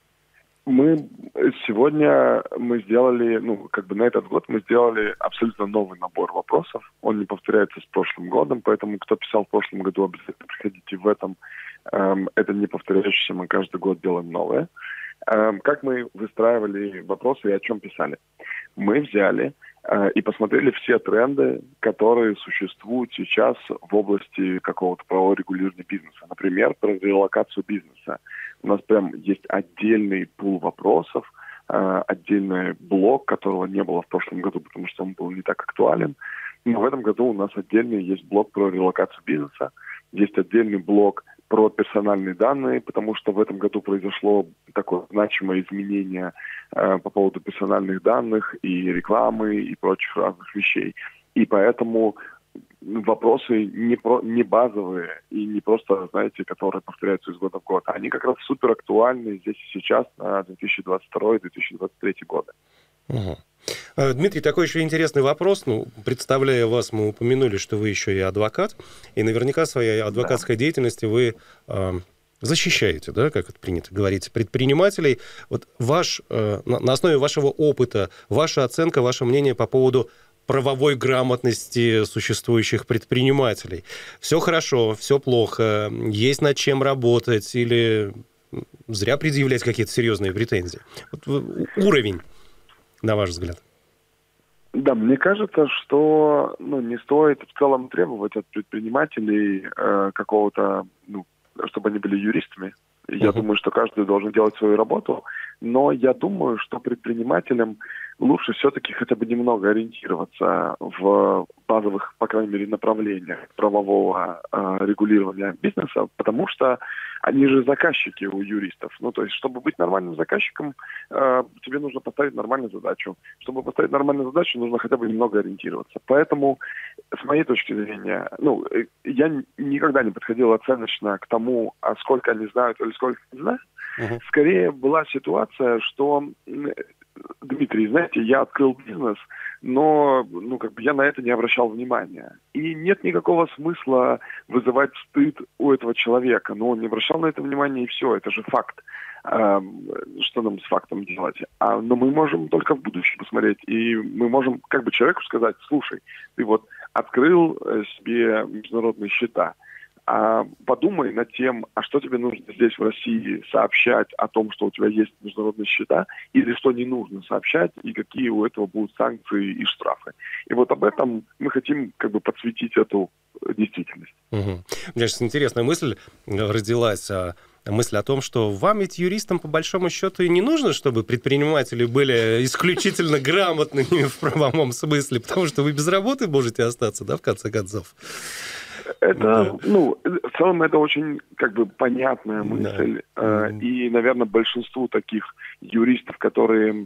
Сегодня мы сделали, на этот год мы сделали абсолютно новый набор вопросов. Он не повторяется с прошлым годом, поэтому кто писал в прошлом году, обязательно приходите в этом. Это не повторяющееся, мы каждый год делаем новое. Как мы выстраивали вопросы и о чем писали? Мы взяли и посмотрели все тренды, которые существуют сейчас в области какого-то правового регулирования бизнеса. Например, про релокацию бизнеса. У нас прям есть отдельный пул вопросов, отдельный блок, которого не было в прошлом году, потому что он был не так актуален. Но в этом году у нас отдельный есть блок про релокацию бизнеса, есть отдельный блок про персональные данные, потому что в этом году произошло такое значимое изменение по поводу персональных данных и рекламы и прочих разных вещей. И поэтому вопросы не базовые и не просто, знаете, которые повторяются из года в год. Они как раз супер актуальны здесь и сейчас на 2022-2023 годы. Угу. Дмитрий, такой еще интересный вопрос. Представляя вас, мы упомянули, что вы еще и адвокат, и наверняка своей адвокатской деятельностью вы защищаете, да, как это принято говорить, предпринимателей. Вот на основе вашего опыта, ваша оценка, ваше мнение по поводу правовой грамотности существующих предпринимателей. Все хорошо, все плохо, есть над чем работать или зря предъявлять какие-то серьезные претензии? Вот уровень, на ваш взгляд. Да, мне кажется, что не стоит в целом требовать от предпринимателей какого-то, чтобы они были юристами. Я думаю, что каждый должен делать свою работу, но я думаю, что предпринимателям лучше все-таки хотя бы немного ориентироваться в базовых, по крайней мере, направлениях правового регулирования бизнеса, потому что они же заказчики у юристов. То есть, чтобы быть нормальным заказчиком, тебе нужно поставить нормальную задачу. Чтобы поставить нормальную задачу, нужно хотя бы немного ориентироваться. Поэтому, с моей точки зрения, я никогда не подходил оценочно к тому, а сколько они знают или сколько не знают. Скорее была ситуация, что, Дмитрий, знаете, я открыл бизнес, но я на это не обращал внимания. И нет никакого смысла вызывать стыд у этого человека. Но он не обращал на это внимания, и все, это же факт. Что нам с фактом делать? Но мы можем только в будущее посмотреть. И мы можем человеку сказать: слушай, ты вот открыл себе международные счета, подумай над тем, а что тебе нужно здесь, в России, сообщать о том, что у тебя есть международные счета, или что не нужно сообщать, и какие у этого будут санкции и штрафы. И вот об этом мы хотим подсветить эту действительность. Угу. У меня сейчас интересная мысль родилась, мысль о том, что вам ведь юристам по большому счету и не нужно, чтобы предприниматели были исключительно грамотными в правовом смысле, потому что вы без работы можете остаться, да, в конце концов. Это, в целом это очень понятная мысль. Да. И, наверное, большинству таких юристов, которые,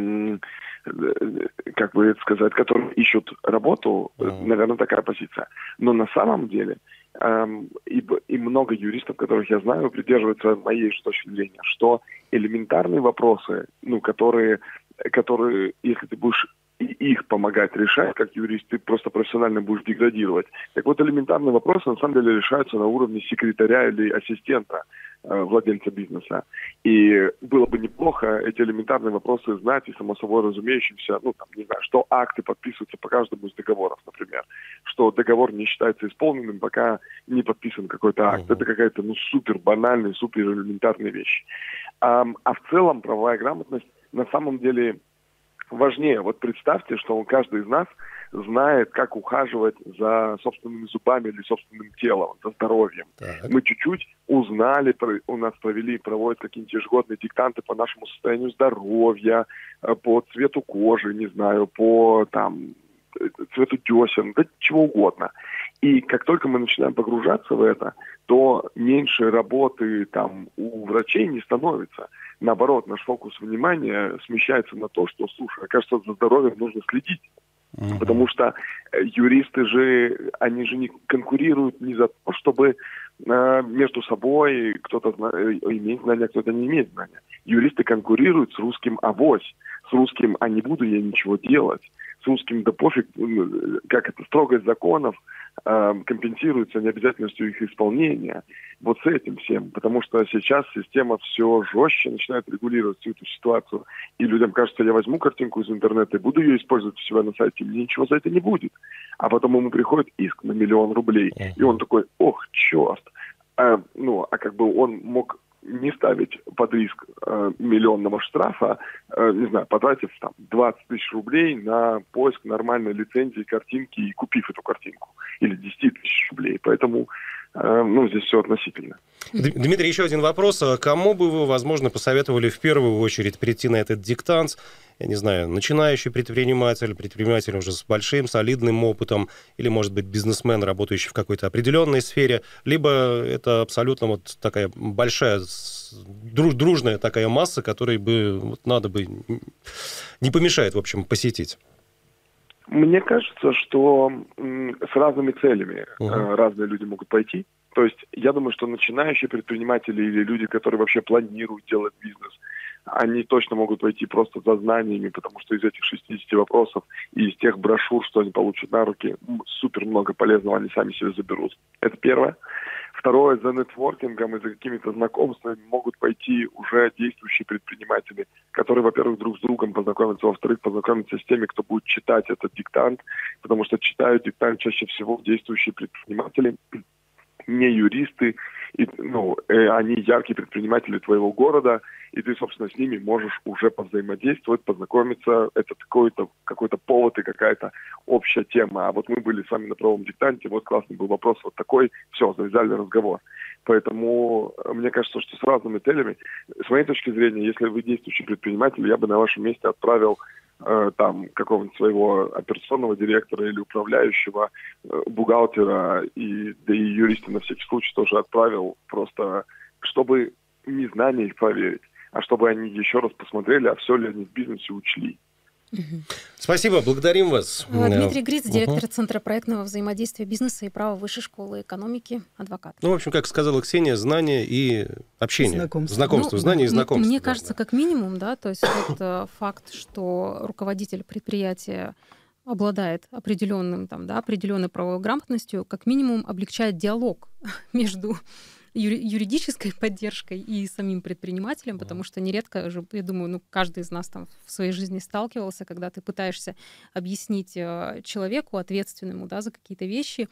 которые ищут работу, наверное, такая позиция. Но на самом деле и много юристов, которых я знаю, придерживаются моей точки зрения, что элементарные вопросы, которые, если ты будешь их помогать решать, как юрист, ты просто профессионально будешь деградировать. Так вот, элементарные вопросы на самом деле решаются на уровне секретаря или ассистента владельца бизнеса. И было бы неплохо эти элементарные вопросы знать, и само собой разумеющимся, что акты подписываются по каждому из договоров, например, что договор не считается исполненным, пока не подписан какой-то акт. Это какая-то супер банальная, супер элементарная вещь. А в целом правовая грамотность на самом деле важнее. Вот представьте, что каждый из нас знает, как ухаживать за собственными зубами или собственным телом, за здоровьем. Так. Мы чуть-чуть узнали, у нас проводят какие-нибудь ежегодные диктанты по нашему состоянию здоровья, по цвету кожи, не знаю, по цвету десен, да чего угодно. И как только мы начинаем погружаться в это, то меньше работы там у врачей не становится. Наоборот, наш фокус внимания смещается на то, что, слушай, кажется, за здоровьем нужно следить. Потому что юристы же, они же не конкурируют не за то, чтобы между собой кто-то имеет знания, кто-то не имеет знания. Юристы конкурируют с русским авось. С русским «а не буду я ничего делать». С русским «да пофиг», как это, строгость законов компенсируется необязательностью их исполнения. Вот с этим всем. Потому что сейчас система все жестче начинает регулировать всю эту ситуацию. И людям кажется, я возьму картинку из интернета и буду ее использовать у себя на сайте, мне ничего за это не будет. А потом ему приходит иск на 1 000 000 рублей. И он такой, ох, черт. Как бы он мог не ставить под риск миллионного штрафа, не знаю, потратив там 20 000 рублей на поиск нормальной лицензии картинки и купив эту картинку. Или 10 000 рублей. Поэтому здесь все относительно. Дмитрий, еще один вопрос. Кому бы вы, возможно, посоветовали в первую очередь прийти на этот диктант? Я не знаю, начинающий предприниматель уже с большим, солидным опытом, или, может быть, бизнесмен, работающий в какой-то определенной сфере, либо это абсолютно вот такая большая, дружная такая масса, которой бы надо бы, не помешает, в общем, посетить? Мне кажется, что с разными целями разные люди могут пойти. То есть я думаю, что начинающие предприниматели или люди, которые вообще планируют делать бизнес, они точно могут пойти просто за знаниями, потому что из этих 60 вопросов и из тех брошюр, что они получат на руки, супер много полезного они сами себе заберут. Это первое. Второе, за нетворкингом и за какими-то знакомствами могут пойти уже действующие предприниматели, которые, во-первых, друг с другом познакомятся, во-вторых, познакомятся с теми, кто будет читать этот диктант, потому что читают диктант чаще всего действующие предприниматели, не юристы, они яркие предприниматели твоего города, и ты, собственно, с ними можешь уже повзаимодействовать, познакомиться. Это какой-то повод и какая-то общая тема. А вот мы были с вами на правом диктанте, вот классный был вопрос вот такой, все, завязали разговор. Поэтому мне кажется, что с разными целями, с моей точки зрения, если вы действующий предприниматель, я бы на вашем месте отправил какого-нибудь своего операционного директора или управляющего, бухгалтера, да и юриста на всякий случай тоже отправил, просто чтобы не знания их проверить, а чтобы они еще раз посмотрели, а все ли они в бизнесе учли. Спасибо, благодарим вас. Дмитрий Гриц, директор Центра проектного взаимодействия бизнеса и права Высшей школы экономики, адвокат. В общем, как сказала Ксения, знания и общение. Знакомство, знания и знакомство. Мне кажется, как минимум, да, то есть вот факт, что руководитель предприятия обладает определенной правовой грамотностью, как минимум облегчает диалог между юридической поддержкой и самим предпринимателем, потому что нередко, я думаю, каждый из нас там в своей жизни сталкивался, когда ты пытаешься объяснить человеку, ответственному, да, за какие-то вещи,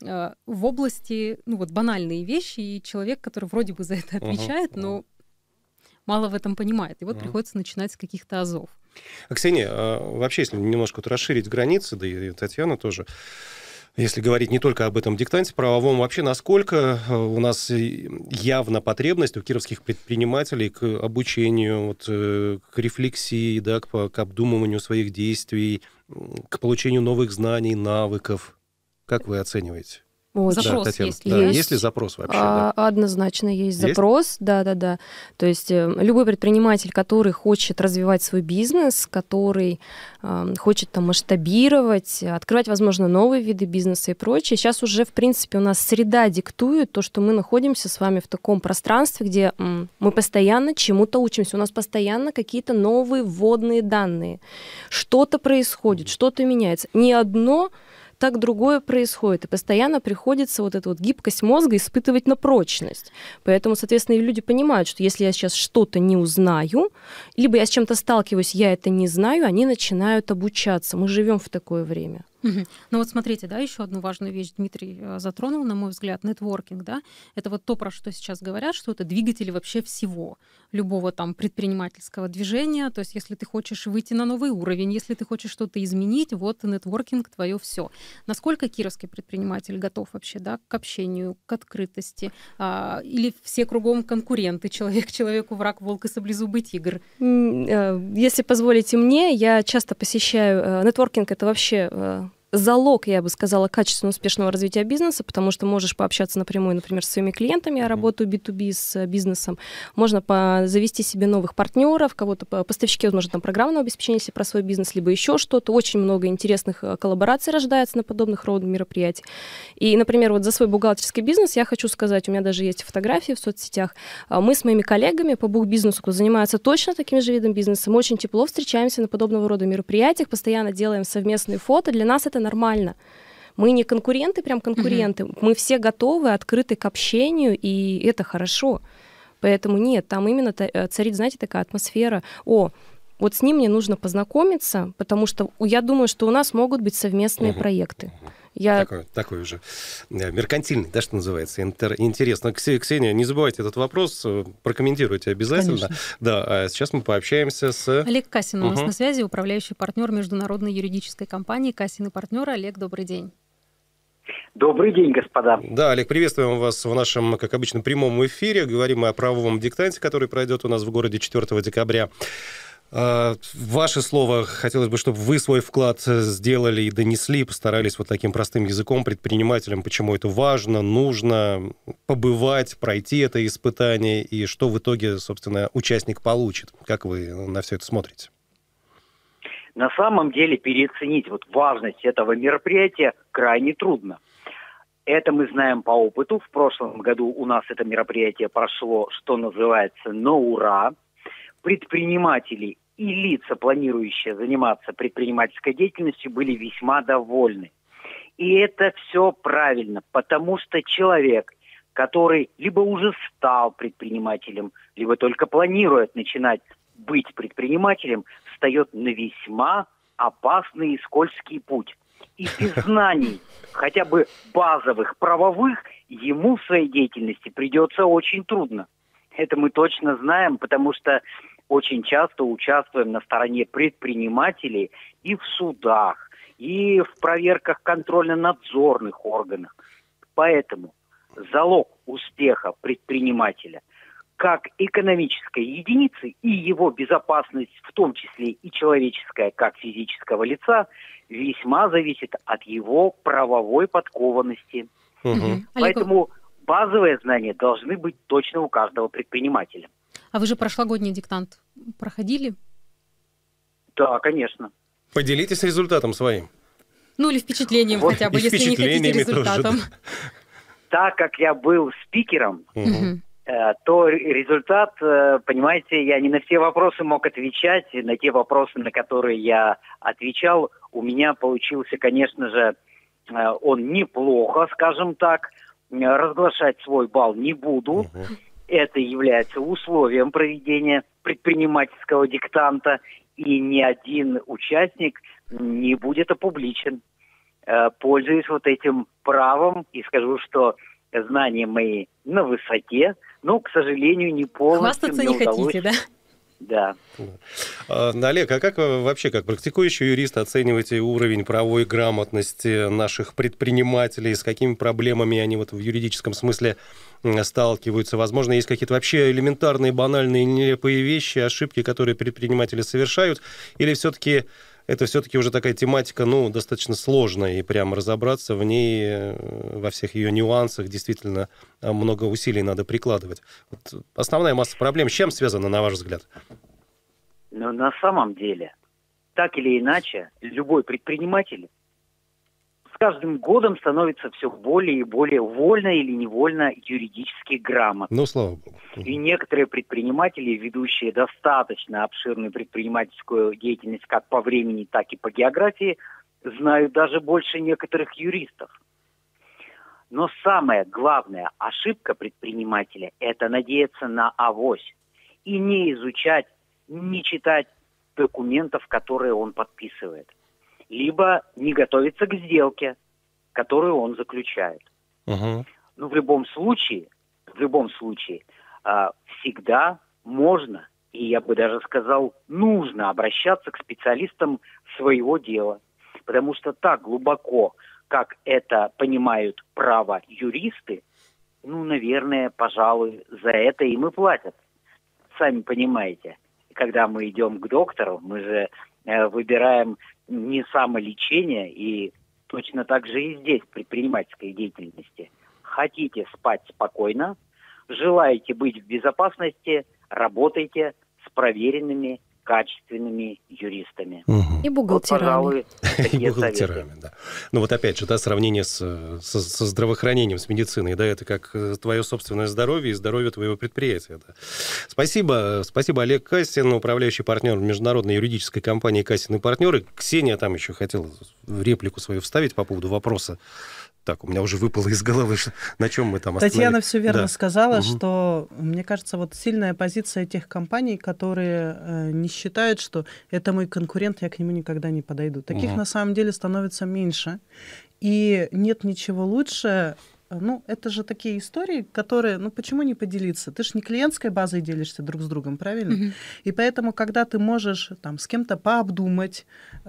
в области, банальные вещи, и человек, который вроде бы за это отвечает, но мало в этом понимает. И вот приходится начинать с каких-то азов. Ксения, вообще, если немножко расширить границы, да и Татьяна тоже, если говорить не только об этом диктанте правовом, вообще насколько у нас явна потребность у кировских предпринимателей к обучению, к рефлексии, да, к обдумыванию своих действий, к получению новых знаний, навыков? Как вы оцениваете? Запрос Татьяна, есть. Есть ли запрос вообще? Однозначно есть запрос, да. То есть любой предприниматель, который хочет развивать свой бизнес, который хочет масштабировать, открывать, возможно, новые виды бизнеса и прочее. Сейчас уже, в принципе, у нас среда диктует то, что мы находимся с вами в таком пространстве, где мы постоянно чему-то учимся, у нас постоянно какие-то новые вводные данные. Что-то происходит, что-то меняется. Не одно, так другое происходит. И постоянно приходится эту гибкость мозга испытывать на прочность. Поэтому, соответственно, и люди понимают, что если я сейчас что-то не узнаю, либо я с чем-то сталкиваюсь, я это не знаю, они начинают обучаться. Мы живем в такое время. Ну вот смотрите, да, еще одну важную вещь Дмитрий затронул, на мой взгляд, нетворкинг, да, это вот то, про что сейчас говорят, что это двигатели вообще всего, любого там предпринимательского движения, то есть если ты хочешь выйти на новый уровень, если ты хочешь что-то изменить, вот нетворкинг твое все. Насколько кировский предприниматель готов вообще, да, к общению, к открытости, или все кругом конкуренты, человек человеку враг, волк и саблезубый тигр? Если позволите мне, я часто посещаю нетворкинг, это вообще залог, я бы сказала, качественного успешного развития бизнеса, потому что можешь пообщаться напрямую, например, с своими клиентами, я работаю B2B с бизнесом, можно завести себе новых партнеров, кого-то поставщики, возможно, там программного обеспечения, если про свой бизнес, либо еще что-то. Очень много интересных коллабораций рождается на подобных родах мероприятий. И, например, вот за свой бухгалтерский бизнес я хочу сказать, у меня даже есть фотографии в соцсетях, мы с моими коллегами по бухбизнесу, кто занимается точно таким же видом бизнеса, мы очень тепло встречаемся на подобного рода мероприятиях, постоянно делаем совместные фото, для нас это нормально. Мы не конкуренты, прям конкуренты. Мы все готовы, открыты к общению, и это хорошо. Поэтому нет, там именно царит, знаете, такая атмосфера. Вот с ним мне нужно познакомиться, потому что я думаю, что у нас могут быть совместные проекты. Такой уже меркантильный, да, что называется. Интересно. Ксения, не забывайте этот вопрос, прокомментируйте обязательно. Конечно. Да, а сейчас мы пообщаемся с... Олег Касин у нас на связи, управляющий партнер международной юридической компании «Касин и партнеры». Олег, добрый день. Добрый день, господа. Да, Олег, приветствуем вас в нашем, как обычно, прямом эфире. Говорим мы о правовом диктанте, который пройдет у нас в городе 4 декабря. Ваше слово, хотелось бы, чтобы вы свой вклад сделали и донесли, постарались вот таким простым языком предпринимателям, почему это важно, нужно побывать, пройти это испытание, и что в итоге, собственно, участник получит. Как вы на все это смотрите? На самом деле переоценить важность этого мероприятия крайне трудно. Это мы знаем по опыту. В прошлом году у нас это мероприятие прошло, что называется, на ура. Предприниматели и лица, планирующие заниматься предпринимательской деятельностью, были весьма довольны. И это все правильно, потому что человек, который либо уже стал предпринимателем, либо только планирует начинать быть предпринимателем, встает на весьма опасный и скользкий путь. И без знаний, хотя бы базовых, правовых, ему в своей деятельности придется очень трудно. Это мы точно знаем, потому что очень часто участвуем на стороне предпринимателей и в судах, и в проверках контрольно-надзорных органов. Поэтому залог успеха предпринимателя как экономической единицы и его безопасность, в том числе и человеческая, как физического лица, весьма зависит от его правовой подкованности. Поэтому базовые знания должны быть точно у каждого предпринимателя. А вы же прошлогодний диктант проходили? Да, конечно. Поделитесь результатом своим. Ну или впечатлением хотя бы, если не хотите результатом. Тоже, да. Так как я был спикером, то результат, понимаете, я не на все вопросы мог отвечать. На те вопросы, на которые я отвечал, у меня получился, конечно же, он неплохо, скажем так. Разглашать свой балл не буду. Это является условием проведения предпринимательского диктанта, и ни один участник не будет опубличен. Пользуюсь этим правом и скажу, что знания мои на высоте, но, к сожалению, не полностью. Хвастаться не хотите, да? Да. Олег, а как вы вообще, как практикующий юрист, оцениваете уровень правовой грамотности наших предпринимателей? С какими проблемами они в юридическом смысле сталкиваются? Возможно, есть какие-то вообще элементарные, банальные, нелепые вещи, ошибки, которые предприниматели совершают? Или это все-таки уже такая тематика, достаточно сложная, и прямо разобраться в ней, во всех ее нюансах, действительно много усилий надо прикладывать. Основная масса проблем с чем связана, на ваш взгляд? Но на самом деле, так или иначе, любой предприниматель с каждым годом становится все более и более вольно или невольно юридически грамотным. Слава богу. И некоторые предприниматели, ведущие достаточно обширную предпринимательскую деятельность как по времени, так и по географии, знают даже больше некоторых юристов. Но самая главная ошибка предпринимателя – это надеяться на авось и не изучать, не читать документов, которые он подписывает. либо не готовится к сделке, которую он заключает. Угу. Но в любом случае, всегда можно, и я бы даже сказал, нужно обращаться к специалистам своего дела. Потому что так глубоко, как это понимают право юристы, наверное, пожалуй, за это им и платят. Сами понимаете, когда мы идем к доктору, мы же выбираем не самолечение, и точно так же и здесь, в предпринимательской деятельности. Хотите спать спокойно, желаете быть в безопасности, работайте с проверенными, качественными юристами. И бухгалтерами. И бухгалтерами, да. Ну вот опять же, сравнение со здравоохранением, с медициной, да, это как твое собственное здоровье и здоровье твоего предприятия. Да. Спасибо, Олег Кассин, управляющий партнер международной юридической компании «Кассин и партнеры». Ксения там еще хотела реплику свою вставить по поводу вопроса. Так, у меня уже выпало из головы, на чем мы там остановились. Татьяна все верно сказала, что, мне кажется, вот сильная позиция тех компаний, которые не считают, что это мой конкурент, я к нему никогда не подойду. Таких на самом деле становится меньше. И нет ничего лучше. Это же такие истории, которые, почему не поделиться? Ты же не клиентской базой делишься друг с другом, правильно? И поэтому, когда ты можешь с кем-то пообдумать,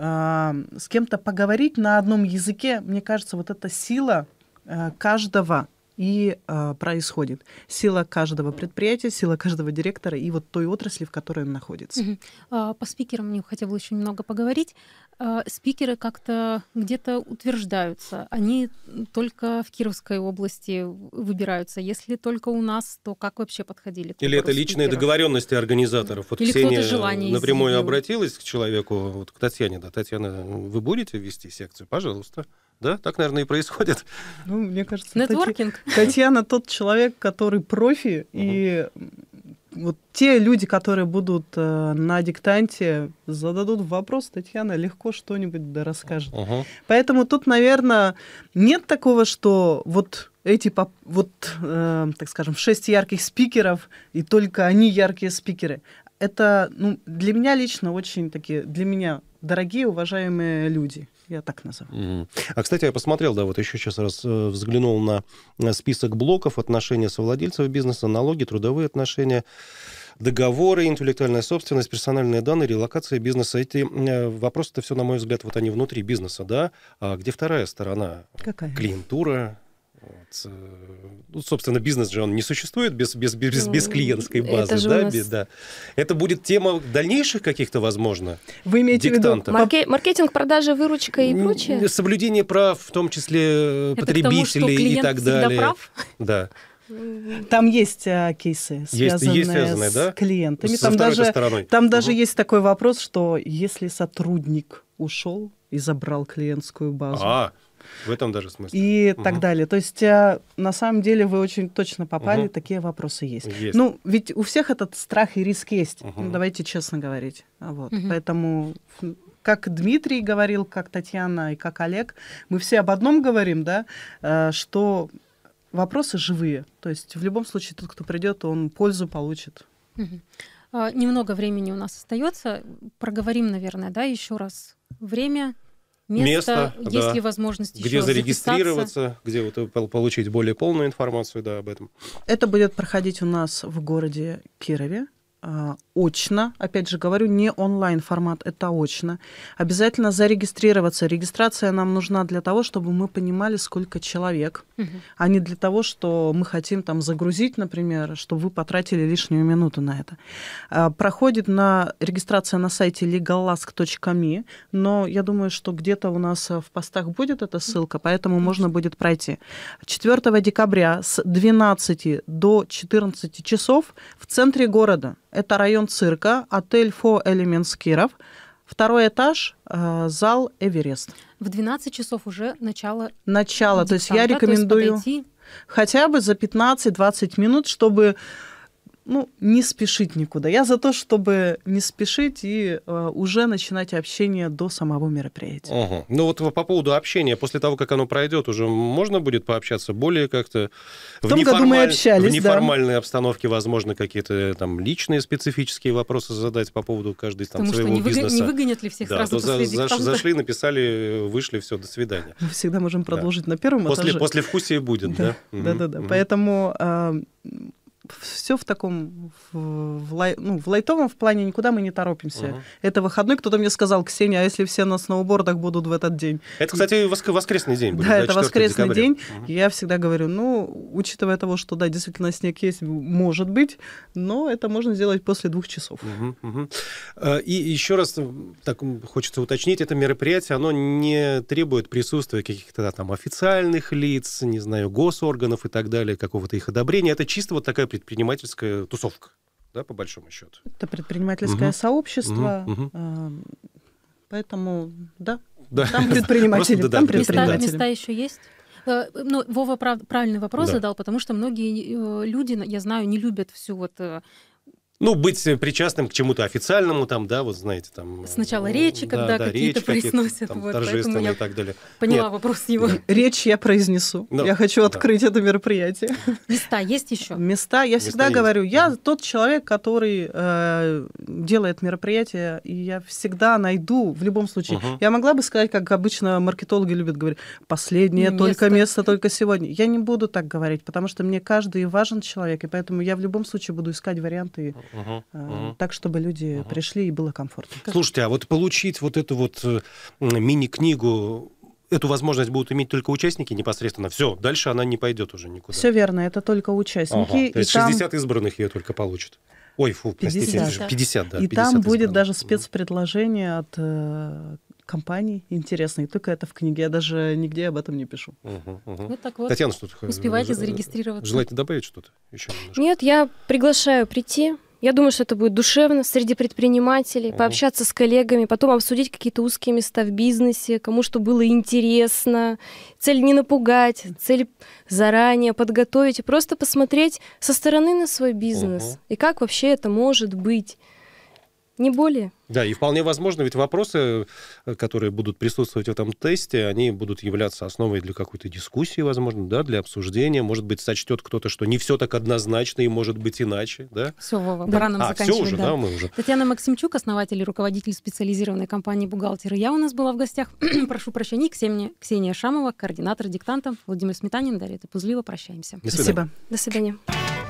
с кем-то поговорить на одном языке, мне кажется, вот эта сила каждого и происходит. Сила каждого предприятия, сила каждого директора и вот той отрасли, в которой он находится. По спикерам мне хотелось очень много поговорить. Спикеры как-то где-то утверждаются. Они только в Кировской области выбираются. Если только у нас, то как вообще подходили? Или это личные договоренности организаторов? Вот или Ксения напрямую обратилась к человеку, вот к Татьяне. Да, Татьяна, вы будете вести секцию? Пожалуйста. Да, так, наверное, и происходит. Мне кажется, нетворкинг. Татьяна тот человек, который профи, и вот те люди, которые будут на диктанте, зададут вопрос, Татьяна легко что-нибудь расскажет. Поэтому тут, наверное, нет такого, что вот эти, так скажем, 6 ярких спикеров, и только они яркие спикеры. Это для меня лично очень такие, для меня дорогие, уважаемые люди. Я так назову. Кстати, я посмотрел, вот еще сейчас раз взглянул на список блоков: отношения совладельцев бизнеса, налоги, трудовые отношения, договоры, интеллектуальная собственность, персональные данные, релокация бизнеса. Эти вопросы-то все, на мой взгляд, они внутри бизнеса, да? А где вторая сторона? Какая? Клиентура. Собственно, бизнес же он не существует без клиентской базы. Да? Это будет тема дальнейших каких-то, возможно, вы имеете диктантов. В виду маркетинг, продажа, выручка и прочее? Соблюдение прав, в том числе потребителей и так далее. Прав? Да. Там есть кейсы, связанные с клиентами. Там даже есть такой вопрос, что если сотрудник ушел и забрал клиентскую базу, в этом даже смысле. И так далее. То есть, на самом деле, вы очень точно попали, такие вопросы есть. Ведь у всех этот страх и риск есть. Давайте честно говорить. Поэтому, как Дмитрий говорил, как Татьяна и как Олег, мы все об одном говорим, да, что вопросы живые. То есть, в любом случае, тот, кто придет, он пользу получит. Немного времени у нас остается. Проговорим, наверное, еще раз. Время, место, есть ли возможность еще где зарегистрироваться, где получить более полную информацию об этом. Это будет проходить у нас в городе Кирове. Очно, опять же говорю, не онлайн-формат, это очно. Обязательно зарегистрироваться. Регистрация нам нужна для того, чтобы мы понимали, сколько человек, а не для того, что мы хотим загрузить, например, чтобы вы потратили лишнюю минуту на это. Проходит регистрация на сайте legalask.me, но я думаю, что где-то у нас в постах будет эта ссылка, поэтому можно будет пройти. 4 декабря с 12 до 14 часов в центре города. Это район цирка, отель Four Elements Киров, 2-й этаж, зал Эверест. В 12 часов уже начало. То есть я рекомендую хотя бы за 15-20 минут, чтобы не спешить никуда. Я за то, чтобы не спешить и уже начинать общение до самого мероприятия. Ага. Ну вот по поводу общения, после того, как оно пройдет, уже можно будет пообщаться более как-то в том году мы общались, в неформальной обстановке, возможно, какие-то там личные специфические вопросы задать по поводу каждой там своего бизнеса. Не выгонят ли всех сразу после диктанта? Зашли, написали, вышли, все, до свидания. Мы всегда можем продолжить на первом этаже. Послевкусие будет, да? Да. Поэтому все в таком, в лайтовом в плане никуда мы не торопимся. Это выходной. Кто-то мне сказал: Ксения, а если все на сноубордах будут в этот день? Это, кстати, воскресный день будет. Да, это воскресный декабря. день. Я всегда говорю, учитывая того, что, да, действительно снег есть, может быть, но это можно сделать после 2 часов. И еще раз так хочется уточнить, это мероприятие, оно не требует присутствия каких-то там официальных лиц, не знаю, госорганов и так далее, какого-то их одобрения. Это чисто вот такая предпринимательская тусовка, да, по большому счету. Это предпринимательское сообщество, поэтому, да, там предприниматели. Места еще есть? Вова правильный вопрос задал, потому что многие люди, я знаю, не любят всю вот... быть причастным к чему-то официальному, там, да, вот знаете, там... Сначала речи, когда какие-то произносят. Там, торжественные и так далее. Поняла вопрос его. Речь я произнесу. Я хочу открыть это мероприятие. Места есть еще? Места, я всегда говорю, я тот человек, который делает мероприятие, и я всегда найду, в любом случае. Я могла бы сказать, как обычно маркетологи любят говорить, последнее только место, только сегодня. Я не буду так говорить, потому что мне каждый важен человек, и поэтому я в любом случае буду искать варианты так, чтобы люди пришли и было комфортно. Слушайте, а вот получить вот эту вот мини-книгу, эту возможность будут иметь только участники непосредственно? Все, дальше она не пойдет уже никуда. Все верно, это только участники. То есть 60 избранных ее только получат. Ой, простите, 50, да. И 50 там будет даже спецпредложение от компаний интересные. Только это в книге. Я даже нигде об этом не пишу. Вот так вот. Татьяна, что-то успевайте зарегистрироваться. Желаете добавить что-то еще немножко? Нет, я приглашаю прийти. Я думаю, что это будет душевно среди предпринимателей, пообщаться с коллегами, потом обсудить какие-то узкие места в бизнесе, кому что было интересно. Цель не напугать, цель заранее подготовить и просто посмотреть со стороны на свой бизнес. И как вообще это может быть. Не более. Да, и вполне возможно, ведь вопросы, которые будут присутствовать в этом тесте, они будут являться основой для какой-то дискуссии, возможно, да, для обсуждения. Может быть, сочтет кто-то, что не все так однозначно и может быть иначе, да? Все, Вова, пора нам заканчивать. Все уже, да, мы уже. Татьяна Максимчук, основатель и руководитель специализированной компании «Бухгалтер». Я у нас была в гостях. Прошу прощения. Ксения Шамова, координатор диктанта. Владимир Сметанин, Дарья Топузлива. Прощаемся. До свидания. Спасибо. До свидания.